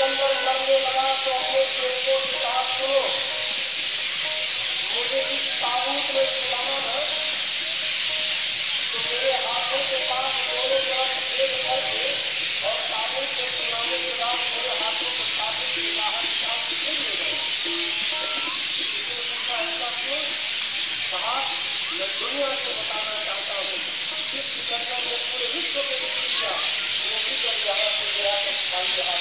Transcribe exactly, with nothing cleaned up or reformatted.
निरंतर करने लगा तो अपने दोस्तों के साथ सुनो, मुझे इस ताबूत में सुलाना है तो मेरे हाथों के पास दोनों तरफ एक करके और ताबूत में सुलाने के बाद मेरे हाथों को ताबूत के बाहर निकाल के ले गए। पूछा ऐसा क्यों? कहा मैं दुनिया को बताना चाहता हूँ जिस घटना में पूरे विश्व को दिया वो भी जब यहाँ से गया तो खाली